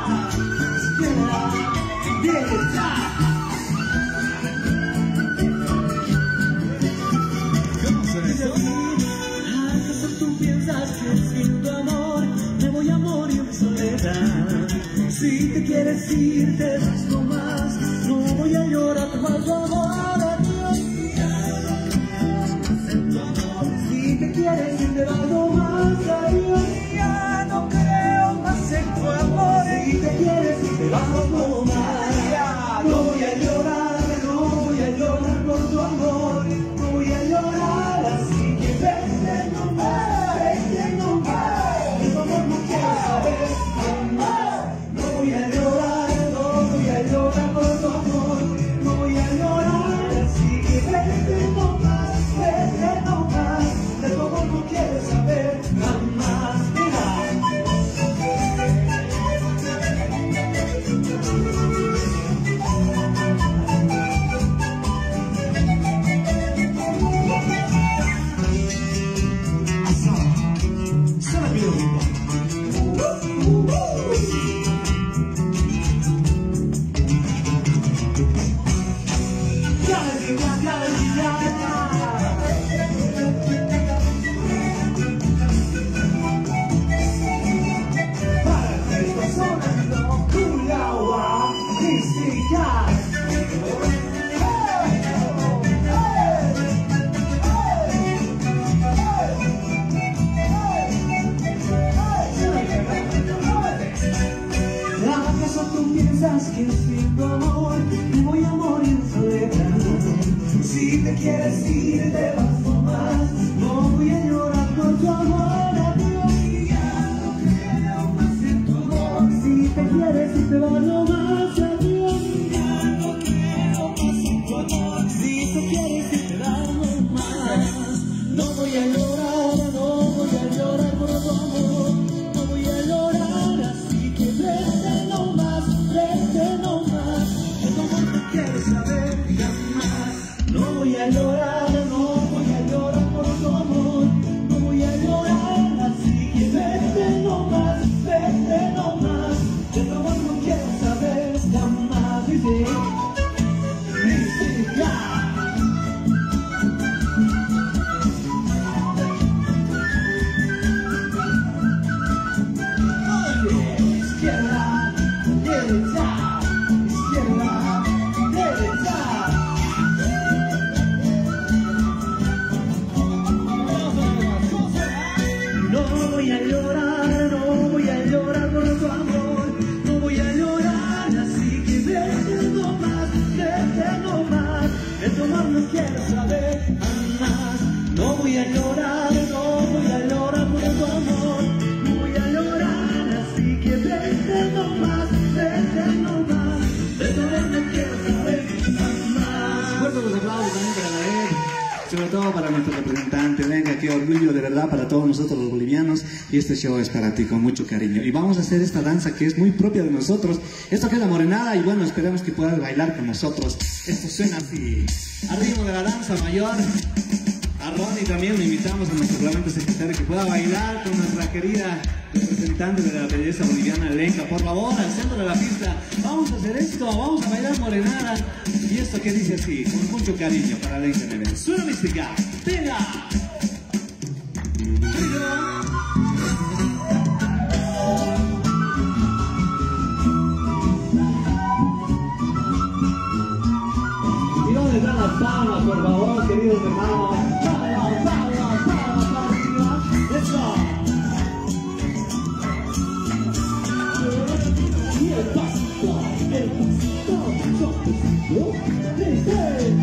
¿Acaso tú piensas que sin tu amor me voy a morir en soledad? Si te quieres ir, te vas nomás, no voy a llorar por tu amor, adiós. Si te quieres ir, te vas nomás, adiós. Ya no creo más en tu amor. Si te quieres ir, te vas nomás, ya no voy a llorar, no voy a llorar por tu amor, no voy a llorar, así que vete nomás, vete nomás, de tu amor no quiero saber jamás. No voy a llorar, no voy a llorar por tu amor, no voy a llorar, así que vete nomás, de tu amor no quiero saber jamás. Que sin tu amor me voy a morir en soledad. Si te quieres ir, te vas nomás, no voy a llorar por tu amor, adiós. Ya no creo más en tu amor. Si te quieres ir, te vas nomás, adiós. Ya no creo más en tu amor. Si te quieres ir, te vas nomás, no voy a llorar, no voy a llorar por tu amor, no voy a llorar, así que vete nomás, vete nomás, de tu amor no quiero saber jamás. No voy a llorar, no voy a llorar por tu amor, no voy a llorar, así que vete nomás, de tu amor no quiero saber jamás. Dice, ya. Izquierda, derecha, izquierda, derecha. No voy a llorar, no voy a llorar por tu amor, no voy a llorar, así que vete nomás, de tu amor no quiero saber jamás. No voy a llorar, no voy a llorar por tu amor, no voy a llorar, así que vete nomás, de tu amor no quiero saber jamás. Fuertes los aplausos también para Nael, sobre todo para nuestro representante. Venga, qué orgullo de verdad para todos nosotros los bolivianos, y este show es para ti con mucho cariño. Y vamos a hacer esta danza que es muy propia de nosotros, esto que es la morenada, y bueno, esperamos que puedas bailar con nosotros. Esto suena así, al ritmo de la danza mayor. A Ronnie también le invitamos, a nuestro parlamento secretario, que pueda bailar con nuestra querida representante de la belleza boliviana, Lenka. Por favor, al centro de la pista, vamos a hacer esto, vamos a bailar morenada. Y esto que dice así, con mucho cariño para Lenka Neven. Suena mística, venga. ¿Y dónde están las palmas, por favor, queridos hermanos? Palmas para arriba. Eso. Y el pasito, suavecito. Dice.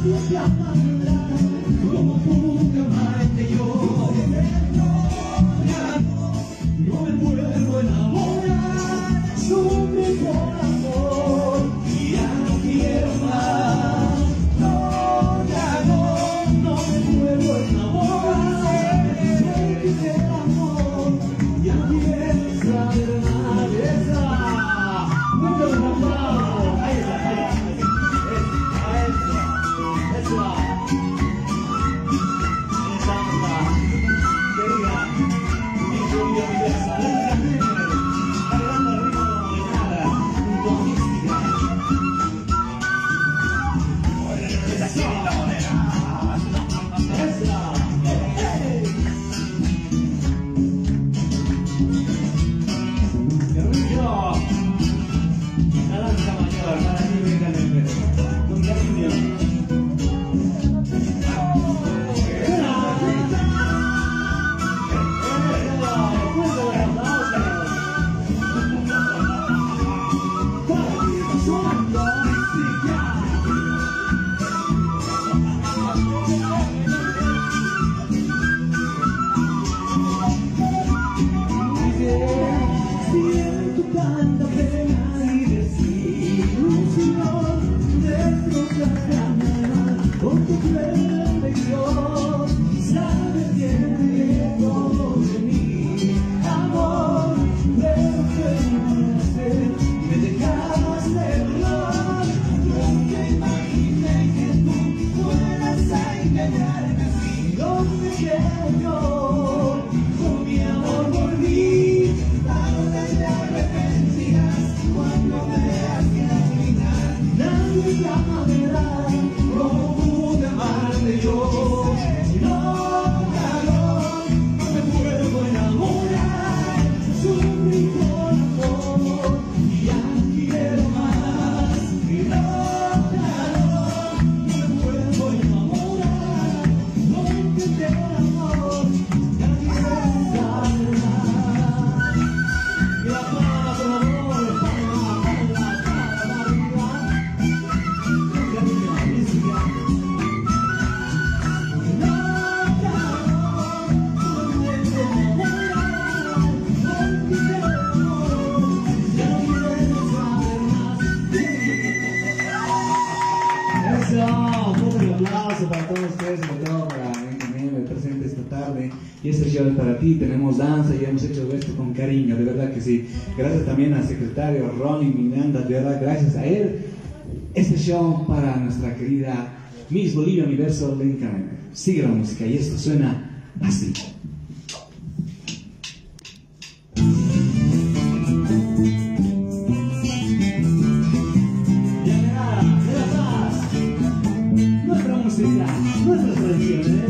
Y este show es para ti, tenemos danza y hemos hecho esto con cariño, de verdad que sí. Gracias también al secretario Ronnie Miranda, de verdad, gracias a él. Este show para nuestra querida Miss Bolivia Universo, Lenka Meme. Sigue la música y esto suena así. Nuestra música, nuestras tradiciones.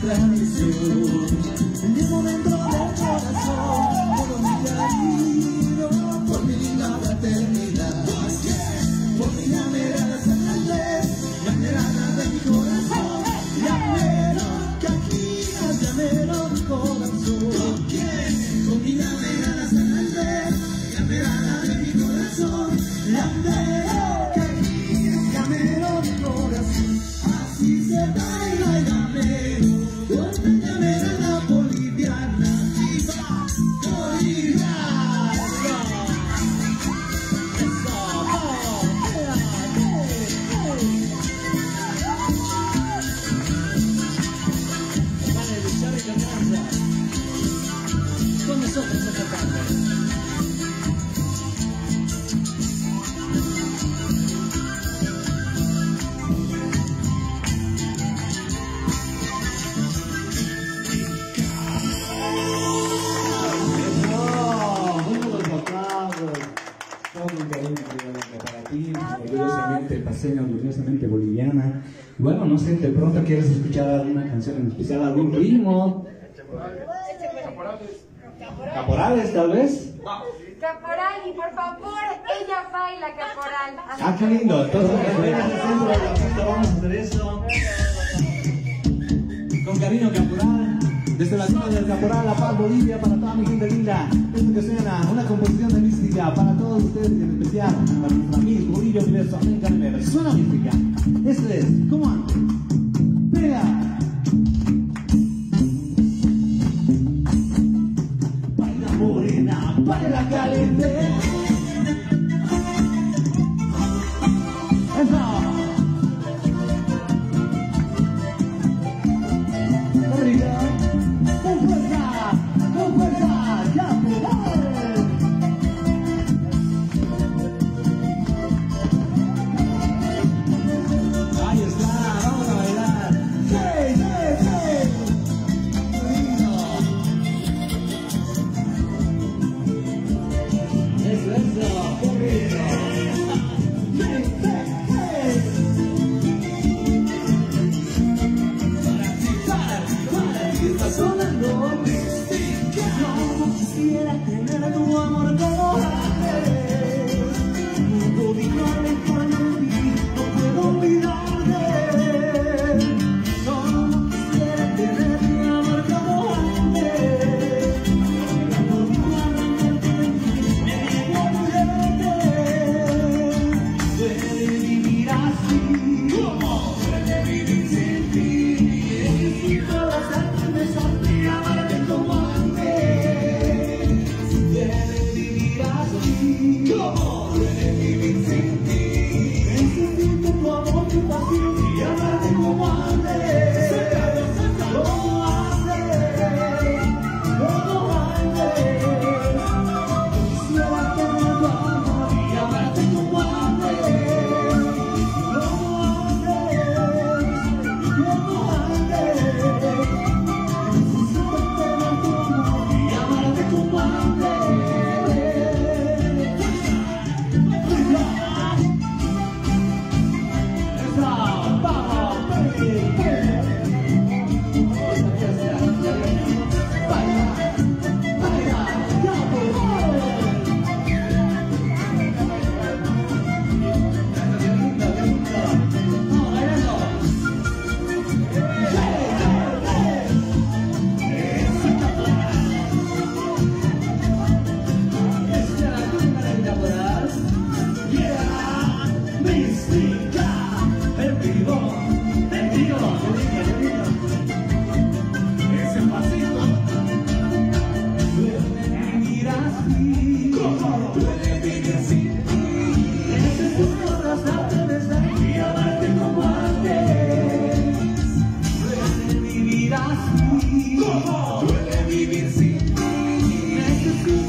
tradición. Llevo dentro del corazón todo mi cariño por mi linda fraternidad. Por mi llamerada San Andrés, llamerada de mi corazón. Llamero, cajinas, llamero mi corazón. Con mi llamerada San Andrés, llamerada de mi corazón. Llamero, cajinas, llamero mi corazón. Así se baila el llamero, con la llamerada boliviana. ¡Viva Bolivia! Vale, luchar y cantarse con nosotros esta tarde. Orgullosamente paseña, orgullosamente boliviana. Bueno, no sé, de pronto quieres escuchar alguna canción en especial, algún ritmo. Caporales, tal vez. Caporal, y por favor, ella baila caporal. Ah, qué lindo. Entonces, vamos a hacer eso. Con cariño, Caporal. Desde la zona del Caporal, La Paz, Bolivia, para toda mi gente linda. Esto que suena, una composición de mística para todos ustedes, y en especial para nuestra Miss Bolivia Universo América Primera. Suena mística. Esto es, come on. Pega. Baila morena, baila caliente. Eso. Arriba. Con fuerza, ya ahí está, vamos a bailar. ¡Sí, sí, sí! Eso, corriendo. ¡Sí, sí, sí! Está sonando. No quisiera tener tu amor como antes. No puedo alejarme de ti, no puedo olvidarte. No quisiera tener tu amor como antes. No puedo arrancarte de ti, me niego a olvidarte. Duele vivir así, como duele vivir sin ti. Necesito abrazarte, besarte y amarte como antes. Duele vivir así, como duele vivir sin ti. Necesito tu amor, tu pasión y amarte como antes. Como antes, como antes. Quisiera tener tu amor y amarte como antes. Como antes, como antes. Necesito tener tu amor y amarte como antes.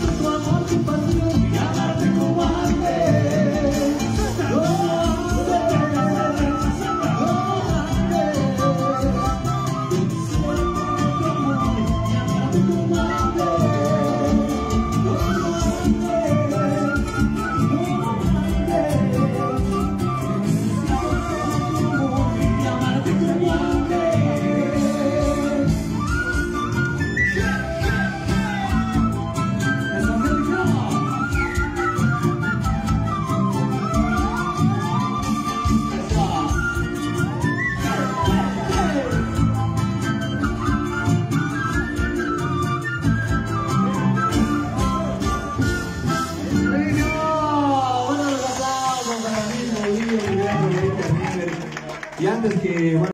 Necesito Y antes que...